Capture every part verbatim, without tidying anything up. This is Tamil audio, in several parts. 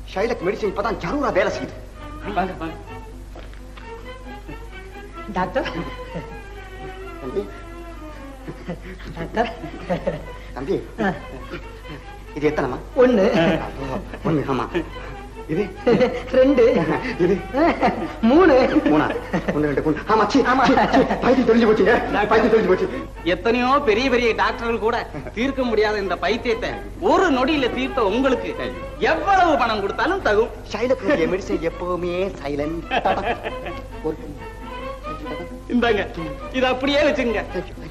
ஷைலக் மெடிசன் இப்பதான் ஜரூரா வேலை செய்யுது. வாங்க வாங்க டாக்டர். தம்பி டாக்டர் தம்பி இது எத்தனைமா? ஒண்ணு. ஒண்ணு. ஆமா. இது ரெண்டு. இது மூணு. மூணா? ஒண்ணு ரெண்டு மூணு. ஆமா. ஆமா. பைத்தியம் தெரிஞ்சு போச்சுங்க. பைத்தியம் தெரிஞ்சு போச்சு. எத்தனையோ பெரிய பெரிய டாக்டர்கள் கூட தீர்க்க முடியாத இந்த பைத்தியத்தை ஒரு நொடியில தீர்த்த உங்களுக்கு எவ்வளவு பணம் கொடுத்தாலும் தகும். ஷைலக் மெடிசன் எப்பவுமே சைலண்ட். இந்தாங்க, இது அப்படியே வச்சுங்க.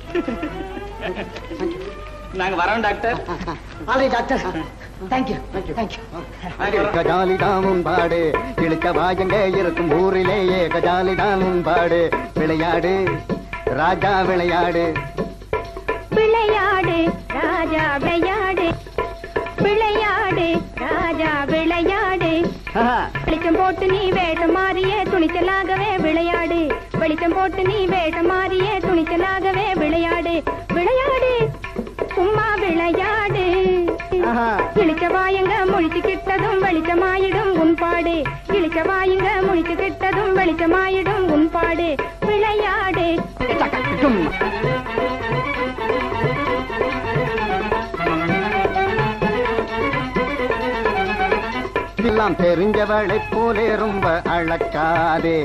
நாங்க வரோம் doctor. Already doctor. Thank you thank you. கஜாலிதான் உன்பாடு இழுக்க வாயங்க இருக்கும் ஊரிலேயே கஜாலிதான் உன்பாடு. விளையாடு ராஜா விளையாடு. விளையாடு ராஜா விளையாடு. விளையாடு ராஜா விளையாடு. வெளிச்சம் போட்டு நீ வேஷம் மாறிய துணிச்சலாகவே விளையாடு. வெளிச்சம் போட்டு நீ வேஷம் மாறிய துணிச்சலாகவே விளையாடு. விளையாடு சும்மா விளையாடு. இழிச்ச வாயுங்க முழிச்சு கிட்டதும் வெளிச்சமாயிடும் உன்பாடு. இழிச்ச வாயுங்க முழிச்சு கிட்டதும் வெளிச்சமாயிடும் உன்பாடு. விளையாடு. எல்லாம் தெரிஞ்சவளை போலே ரொம்ப அழக்காதே.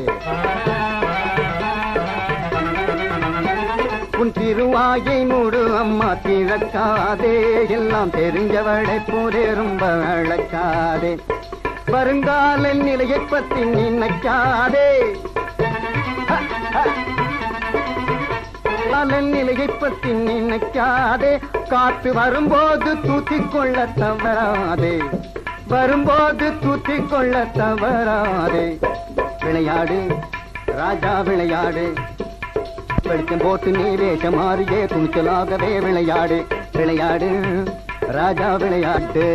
உன் திருவாயை மூடு அம்மா திறக்காதே. எல்லாம் தெரிஞ்சவளை போலே ரொம்ப அழக்காதே. வருங்கால நிலையை பத்தி நினைக்காதே. நிலையை பத்தி நினைக்காதே. காத்து வரும்போது தூத்திக் கொள்ள தவறாதே. வரும்போது தூத்திக் கொள்ள தவறாதே. விளையாடு ராஜா விளையாடு. வெளிச்சம் போட்டு நீ வேஷம் மாறியே துணிச்சலாகவே விளையாடு. விளையாடு ராஜா விளையாட்டு.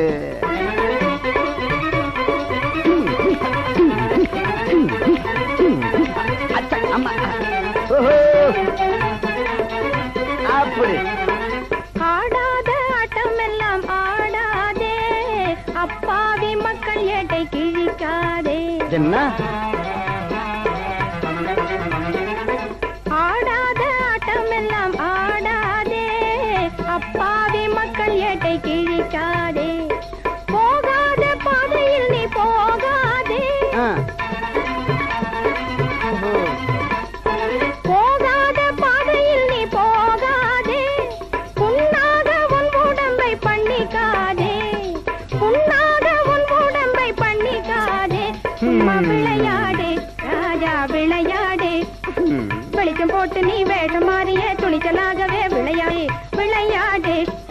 அப்படி ஆடாத ஆட்டம் எல்லாம் ஆடாதே. அப்பாவி மக்கள் ஏட்டை கிழிக்காதே. என்ன ஆடாத ஆட்டம் எல்லாம் ஆடாதே. அப்பாவி மக்கள் ஏட்டை கிழிக்காதே. போகாத பாதையில் நீ போகாதே. போகாத பாதையில் நீ போகாதே. புண்ணாக உன் உடம்பை பண்ணிக்காதே. புண்ணாக உன் உடம்பை பண்ணிக்காதே. சும்மா விளையாடு ராஜா விளையாடு. வெளிச்சம் போட்டு நீ வேஷம் மாறிய துணிச்சலாகவே விளையாடு. விளையாடு